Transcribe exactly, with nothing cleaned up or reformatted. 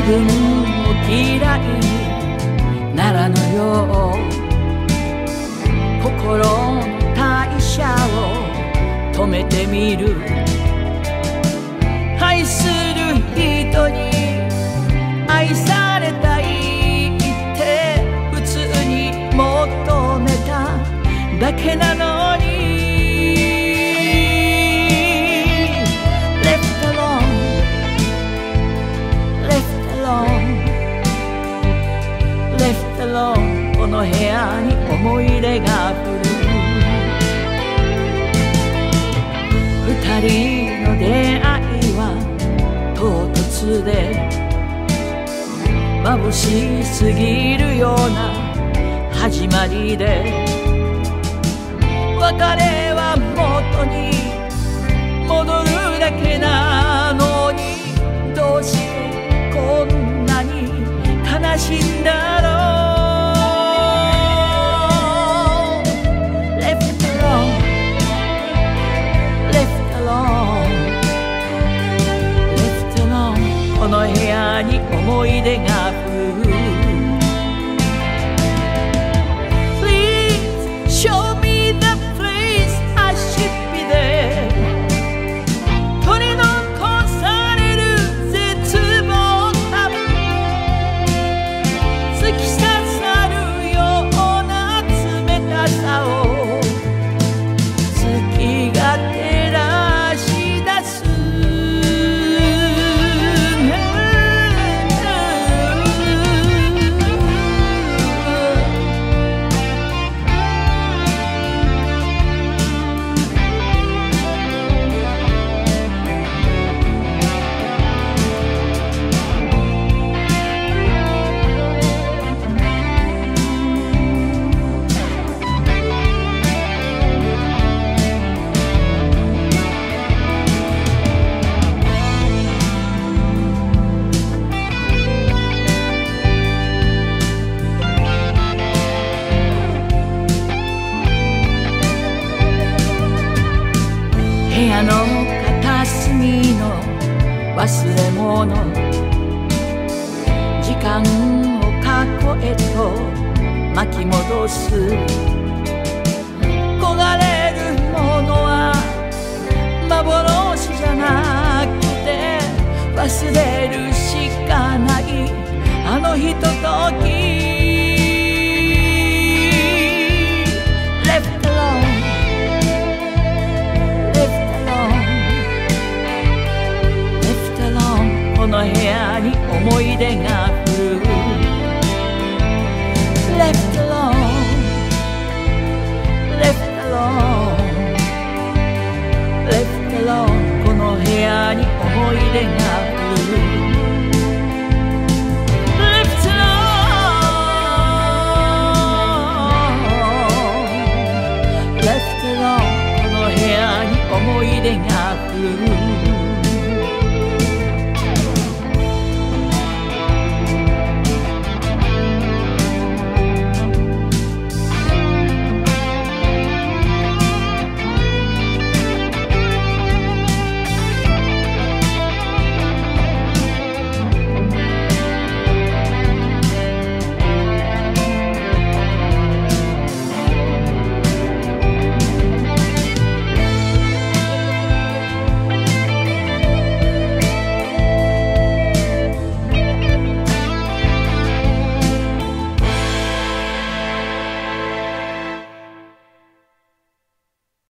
分を嫌いにならぬよう心の代謝を止めてみる。愛する人に愛されたいって普通に求めただけなのに Left alone Left alone Left alone この部屋に思い出が降る。二人の出会いは唐突で眩しすぎるような始まりで、別れは元に戻るだけなのに、どうしてこんなに悲しいんだろう。この部屋に思い出が降る。 Please show me the place I should be there 取り残される絶望感突き刺さるような冷たさを月が照らし出す。部屋の片隅の忘れ物、時間を過去へと巻き戻す。焦がれるものは幻じゃなくて忘れるしかないあのひととき。